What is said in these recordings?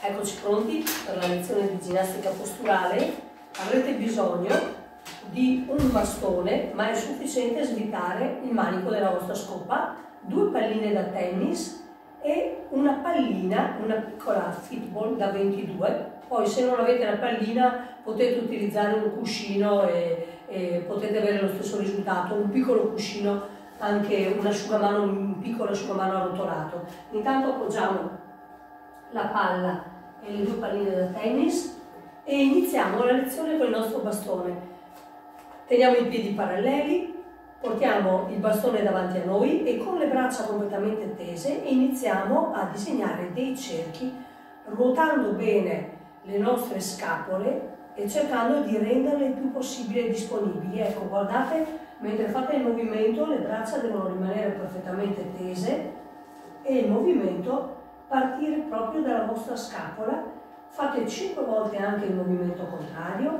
Eccoci pronti per la lezione di ginnastica posturale. Avrete bisogno di un bastone, ma è sufficiente svitare il manico della vostra scopa, 2 palline da tennis e una pallina, una piccola fitball da 22. Poi se non avete la pallina potete utilizzare un cuscino e potete avere lo stesso risultato, un piccolo cuscino, anche un asciugamano, un piccolo asciugamano arrotolato. Intanto appoggiamo la palla e le 2 palline da tennis e iniziamo la lezione con il nostro bastone. Teniamo i piedi paralleli, portiamo il bastone davanti a noi e con le braccia completamente tese iniziamo a disegnare dei cerchi, ruotando bene le nostre scapole e cercando di renderle il più possibile disponibili. Ecco, guardate, mentre fate il movimento le braccia devono rimanere perfettamente tese e il movimento partire proprio dalla vostra scapola. Fate 5 volte anche il movimento contrario,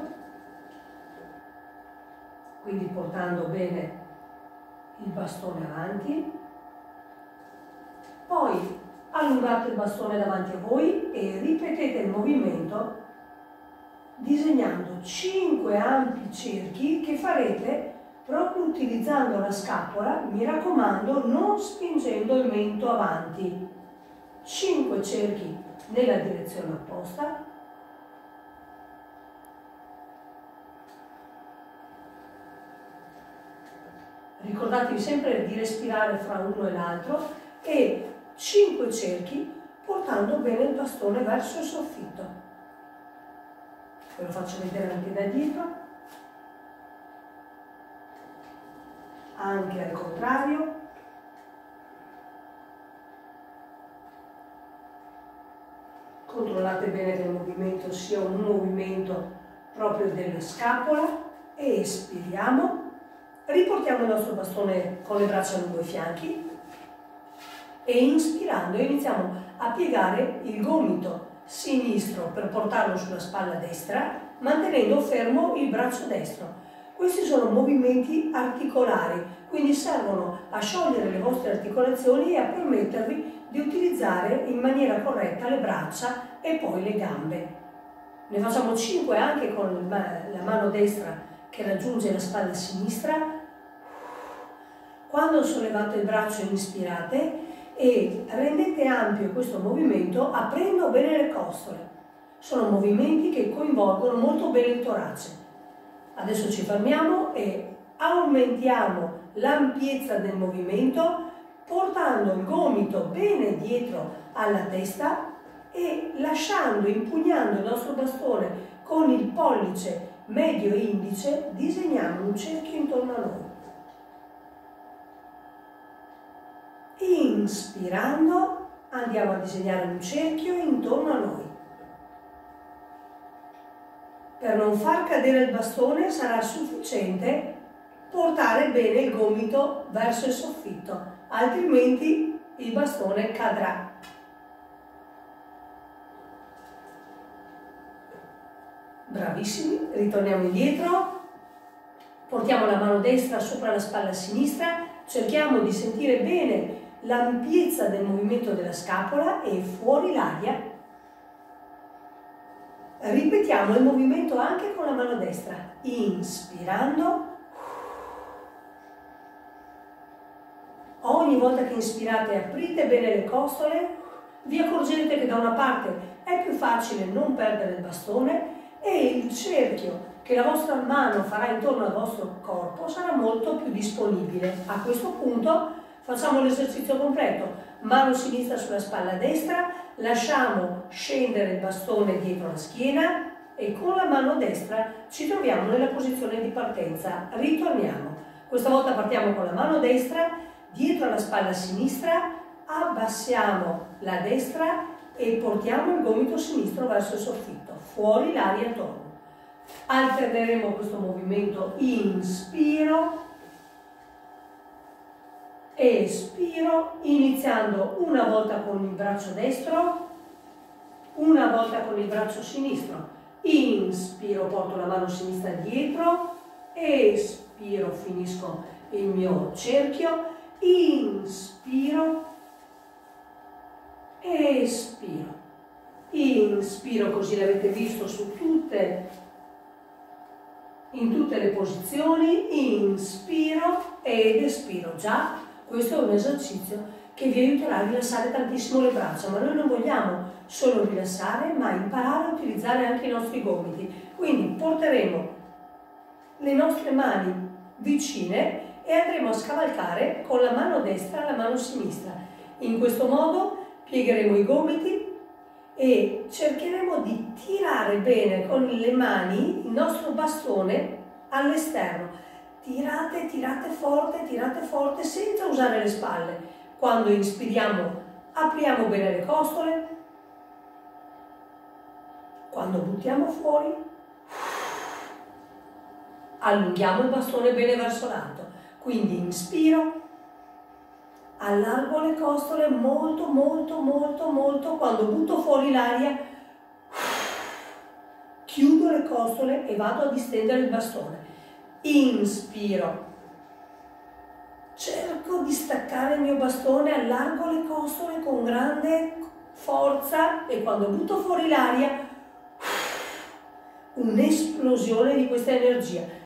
quindi portando bene il bastone avanti. Poi allungate il bastone davanti a voi e ripetete il movimento disegnando 5 ampi cerchi che farete proprio utilizzando la scapola, mi raccomando non spingendo il mento avanti. 5 cerchi nella direzione opposta. Ricordatevi sempre di respirare fra uno e l'altro e 5 cerchi portando bene il bastone verso il soffitto. Ve lo faccio vedere anche da dietro, anche al contrario. Controllate bene che il movimento sia un movimento proprio della scapola e espiriamo. Riportiamo il nostro bastone con le braccia lungo i fianchi e inspirando iniziamo a piegare il gomito sinistro per portarlo sulla spalla destra, mantenendo fermo il braccio destro. Questi sono movimenti articolari, quindi servono a sciogliere le vostre articolazioni e a permettervi di utilizzare in maniera corretta le braccia e poi le gambe. Ne facciamo 5 anche con la mano destra che raggiunge la spalla sinistra. Quando sollevate il braccio inspirate e rendete ampio questo movimento aprendo bene le costole. Sono movimenti che coinvolgono molto bene il torace. Adesso ci fermiamo e aumentiamo l'ampiezza del movimento portando il gomito bene dietro alla testa e lasciando, impugnando il nostro bastone con il pollice medio e indice, disegniamo un cerchio intorno a noi. Inspirando andiamo a disegnare un cerchio intorno a noi. Per non far cadere il bastone sarà sufficiente portare bene il gomito verso il soffitto, altrimenti il bastone cadrà. Bravissimi, ritorniamo indietro, portiamo la mano destra sopra la spalla sinistra, cerchiamo di sentire bene l'ampiezza del movimento della scapola e fuori l'aria. Ripetiamo il movimento anche con la mano destra, inspirando. Ogni volta che inspirate aprite bene le costole, vi accorgerete che da una parte è più facile non perdere il bastone e il cerchio che la vostra mano farà intorno al vostro corpo sarà molto più disponibile. A questo punto facciamo l'esercizio completo. Mano sinistra sulla spalla destra, lasciamo scendere il bastone dietro la schiena e con la mano destra ci troviamo nella posizione di partenza. Ritorniamo. Questa volta partiamo con la mano destra, dietro alla spalla sinistra, abbassiamo la destra e portiamo il gomito sinistro verso il soffitto, fuori l'aria attorno. Alterneremo questo movimento inspiro, espiro, iniziando una volta con il braccio destro, una volta con il braccio sinistro. Inspiro, porto la mano sinistra dietro, espiro, finisco il mio cerchio, inspiro, espiro, inspiro, così l'avete visto in tutte le posizioni, inspiro ed espiro. Già, questo è un esercizio che vi aiuterà a rilassare tantissimo le braccia, ma noi non vogliamo solo rilassare, ma imparare a utilizzare anche i nostri gomiti. Quindi porteremo le nostre mani vicine e andremo a scavalcare con la mano destra la mano sinistra. In questo modo piegheremo i gomiti e cercheremo di tirare bene con le mani il nostro bastone all'esterno. Tirate, tirate forte senza usare le spalle. Quando inspiriamo apriamo bene le costole, quando buttiamo fuori allunghiamo il bastone bene verso l'alto. Quindi inspiro, allargo le costole molto, quando butto fuori l'aria chiudo le costole e vado a distendere il bastone. Inspiro, cerco di staccare il mio bastone, allargo le costole con grande forza e quando butto fuori l'aria un'esplosione di questa energia.